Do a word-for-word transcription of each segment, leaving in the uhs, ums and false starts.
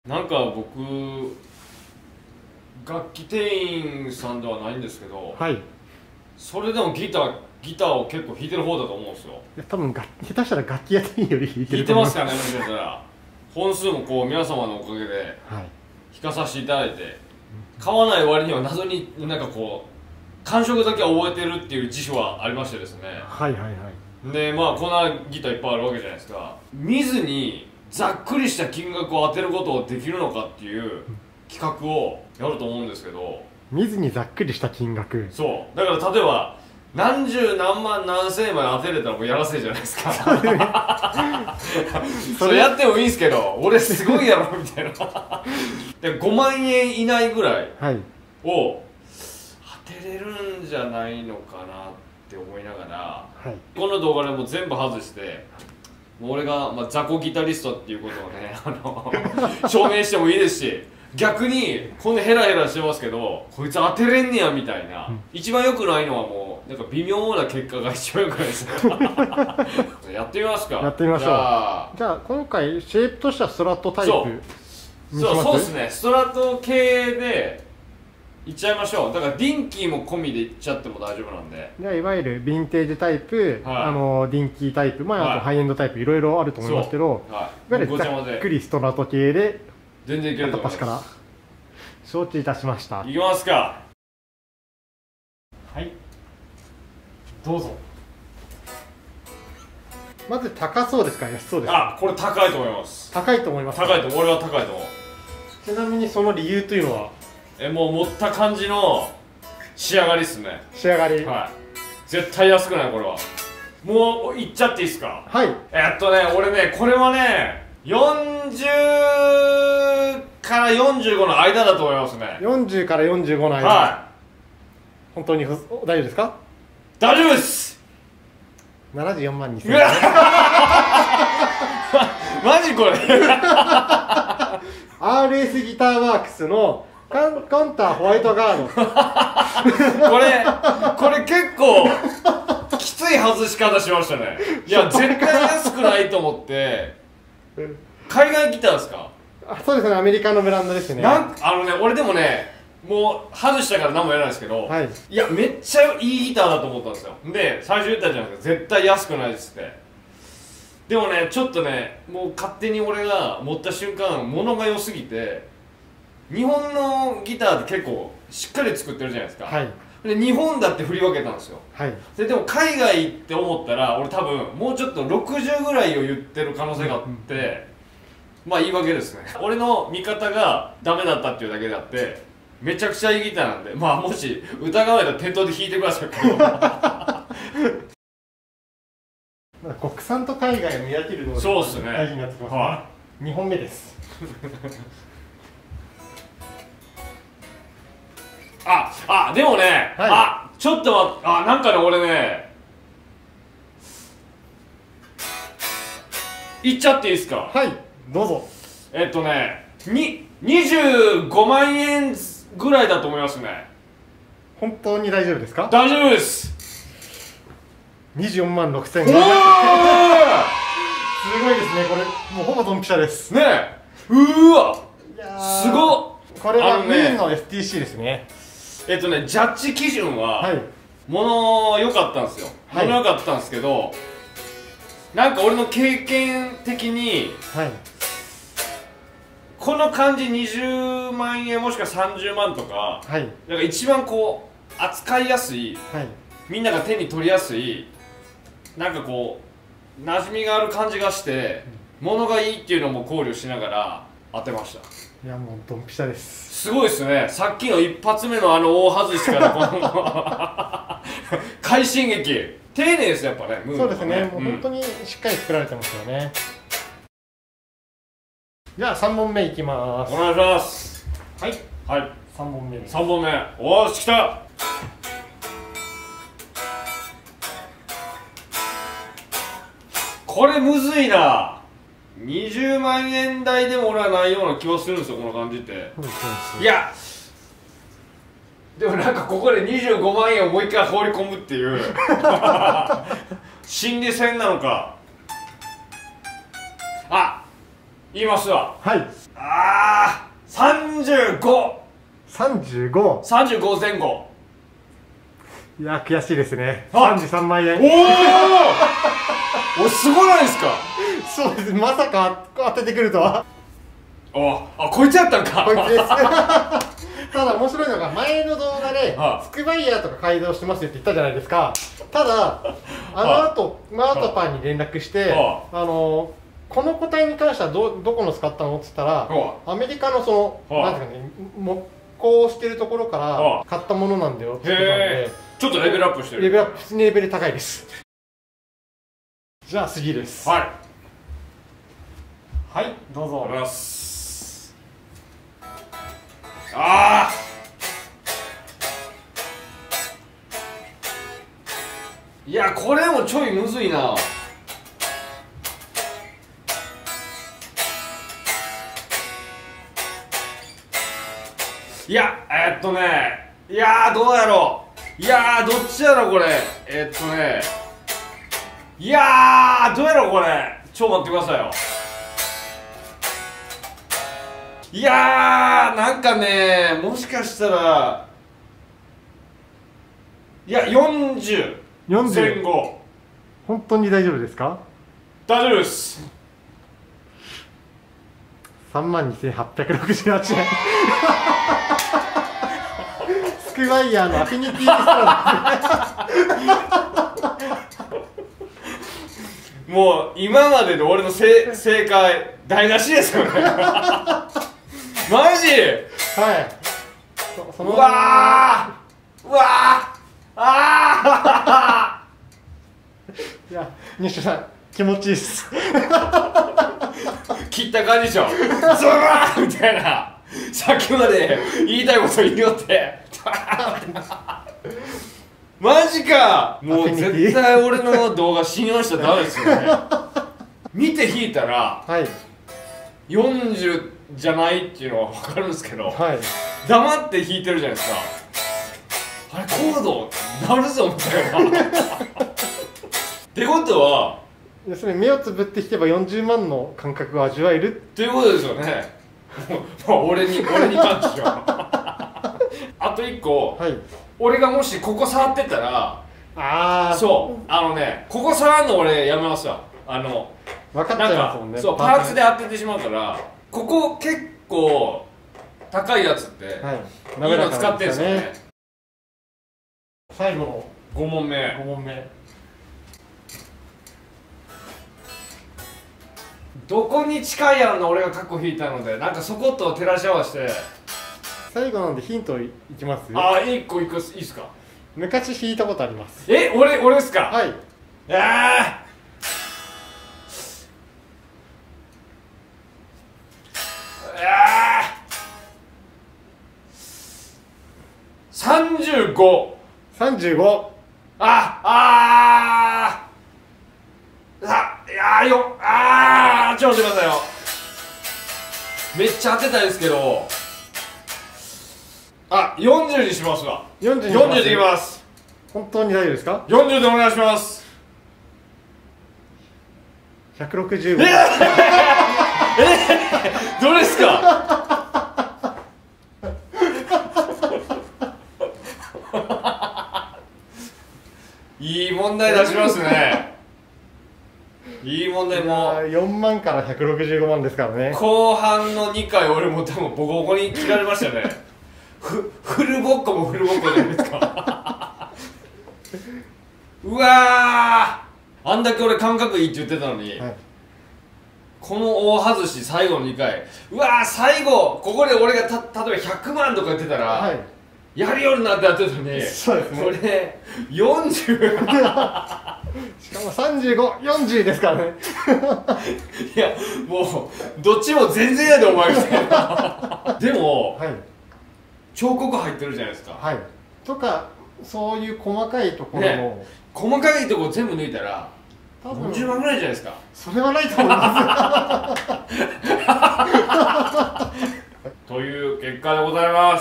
なんか僕楽器店員さんではないんですけど、 はい。 それでもギターギターを結構弾いてる方だと思うんですよ。 いや多分が下手したら楽器屋店員より弾いて弾いると思いてますからね、もしかしたら本数もこう皆様のおかげではい。 弾かさせていただいて、買わない割には謎になんかこう感触だけは覚えてるっていう自負はありましてですね。 はいはいはい。 でまあこんなギターいっぱいあるわけじゃないですか。見ずにざっくりした金額を当てることをできるのかっていう企画をやると思うんですけど、 見ずにざっくりした金額。 そうだから例えば何十何万何千円まで当てれたらもうやらせじゃないですか。それやってもいいんですけど、俺すごいやろみたいな。でごまんえん以内ぐらいを当てれるんじゃないのかなって思いながら、 はい、 この動画でもう全部外して、もう俺が、まあ、雑魚ギタリストっていうことをねあの証明してもいいですし、逆にこんなヘラヘラしてますけどこいつ当てれんねやみたいな、うん、一番良くないのはもうなんか微妙な結果が一番良くないですやってみますか。 やってみましょう。じゃあ、じゃあ今回シェイプとしてはストラットタイプにします。 そうそうですね、ストラット系でいっちゃいましょう。だからディンキーも込みでいっちゃっても大丈夫なんで。 じゃあいわゆるヴィンテージタイプ、はい、あのディンキータイプ、まあ、あとハイエンドタイプいろいろあると思いますけど、はい、いわゆるざっくりストラット系で全然いけると思います。 片っ端から承知いたしました。 いきますか。 はい、どうぞ。まず高そうですか、安そうですか。 あ、これ高いと思います。 高いと思います。 高いと思う。俺は高いと思う。 ちなみにその理由というのは、 え、もう持った感じの仕上がりっすね。 仕上がり、 はい、絶対安くない。これはもういっちゃっていいですか。 はい。 えっとね、俺ね、これはねよんじゅうからよんじゅうごの間だと思いますね。 よんじゅうからよんじゅうごの間。はい。本当に大丈夫ですか。 大丈夫です。 ななじゅうよんまんにせんえん。 マジこれアールエス ギターワークスのカンカウンターホワイトガードこれこれ結構きつい外し方しましたね。いや絶対安くないと思って。海外ギターですか。 あ、そうですね、アメリカのブランドですね。 なんあのね、俺でもねもう外したから何もやらないですけど、はい、いやめっちゃいいギターだと思ったんですよ。で最初言ったじゃないですか、絶対安くないですって。でもねちょっとねもう勝手に俺が持った瞬間物が良すぎて、日本のギターって結構しっかり作ってるじゃないですか、はい、で日本だって振り分けたんですよ、はい、ででも海外って思ったら俺多分もうちょっとろくじゅうぐらいを言ってる可能性があって、うんうん、まあ言い訳ですね。俺の見方がダメだったっていうだけであって、めちゃくちゃいいギターなんで、まあもし疑われたら店頭で弾いてくださいけど国産と海外を見分けるのが大事になってきますね。はい、にほんめですあ、あ、でもね、はい、あ、ちょっと待って、あ、なんかね、俺ねいっちゃっていいですか。 はい、どうぞ。 えっとね、ににじゅうごまんえんぐらいだと思いますね。 本当に大丈夫ですか。 大丈夫です。 にじゅうよんまんろくせんえん。すごいですね、これもうほぼドンピシャですね。え、うーわ、すごっ。 これはメインの エスティーシー ですね。 えっとね、ジャッジ基準は、はい、物良かったんですよ。はい、物良かったんですけど、なんか俺の経験的に、はい、この感じにじゅうまんえんもしくはさんじゅうまんとか、はい、なんか一番こう扱いやすい、はい、みんなが手に取りやすい、なんかこう馴染みがある感じがして、うん、物がいいっていうのも考慮しながら当てました。 いやもうドンピシャです。 すごいですね。さっきの一発目のあの大外しからこの快進撃、丁寧ですやっぱね。 そうですね、もう本当にしっかり作られてますよね。じゃあさんぼんめいきます。 お願いします。 はいはい、 さんぼんめです。 さんぼんめ、おーし、きた。これむずいな。にじゅうまんえん台でも俺はないような気はするんですよ、この感じって。いやでもなんかここでにじゅうごまんえんをもう一回放り込むっていう心理戦なのか。あ、言いますわ。 はい。 あうご。 さんじゅうご。 さんじゅうごぜん後。 いや悔しいですね。さんじゅうさんまんえん。 おおお、すごないですか。 そうです、まさか当ててくるとは。 ああ、こいつやったんか。 こいつですただ面白いのが、前の動画でスクバイヤーとか改造してますよって言ったじゃないですか。ただあの後マートパンに連絡して、あのこの個体に関してはどどこの使ったのって言ったら、アメリカのそのなんていうかね、木工してるところから買ったものなんだよって言ってたんで、 ちょっとレベルアップしてる。 レベルアップ、普通にレベル高いです。じゃあ次です。 はいはい、どうぞ。 ありがとうございます。ああ、いやこれもちょいむずいな。いやえー、っとね、いやーどうやろう。いやーどっちやろこれ。えー、っとね、いやーどうやろこれ。ちょっと待ってくださいよ。いやーなんかね、もしかしたら、いやよんじゅう前後。 本当に大丈夫ですか？ 大丈夫です。 さんまんにせんはっぴゃくろくじゅうはちえんスクワイヤーのアフィニティストランもう今までの俺のせ正解台無しですよねマジ。 はい。 そそのうわーうわーあーいや西田さん気持ちいいっす切った感じでしょ。ズバーみたいな、さっきまで言いたいこと言いよってマジか。もう絶対俺の動画信用しちゃダメですよね見て引いたら、はい、よんじゅうじゃないっていうのは分かるんですけど、はい、黙って弾いてるじゃないですか。あれコード鳴るぞみたいなってことはそれ目をつぶって弾けばよんじゅうまんの感覚が味わえるっていうことですよねもう俺に俺に感じはあといっこ、はい、俺がもしここ触ってたら、ああそうあのね、ここ触るの俺やめますわ。あの分かっちゃいますもんね。 そうパーツで当ててしまうから、ここ結構高いやつって、はい、いいの使ってるんですよね。 最後のごもんめごもんめどこに近いやんの俺が過去引いたので、なんかそこと照らし合わせて。 最後なんでヒントいきます。 ああ、いっこいくいいっすか。 昔弾いたことあります。 え、俺俺ですか。 はい。 えーさんじゅうご。 さんじゅうご。 ああーあいやーよあーちょっと待ってくださいよ。めっちゃ当てたいですけど、あよんじゅうにしますわ。 よんじゅうよんじゅうでいきます。 本当に大丈夫ですか。 よんじゅうでお願いします。 ひゃくろくじゅうご。えー、 えー、どれですか。いい問題出しますね。いい問題。もよんまんからひゃくろくじゅうごまんですからね。 後半のにかい俺も多分ボコボコに切られましたねふフルボッコもフルボッコじゃないですかうわー、あんだけ俺感覚いいって言ってたのに、はい、この大外し最後のにかい、うわー最後ここで俺がた例えばひゃくまんとか言ってたら、はい、やるようになってやってたのに、 そうですね、 これよんじゅうしかもさんじゅうご、よんじゅうですからねいやもうどっちも全然やでお前みたいなでも、はい、彫刻入ってるじゃないですか。 はい、とかそういう細かいところも、 ね、細かいところ全部抜いたらよんじゅうまんぐらいじゃないですか。 それはないと思いますという結果でございます。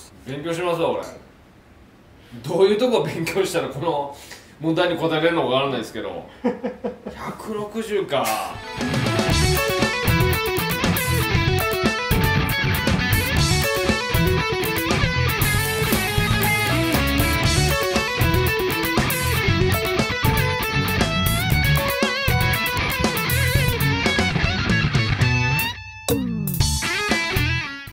勉強しますわ俺。どういうとこ勉強したらこの問題に答えれるのかわからないですけどひゃくろくじゅうか。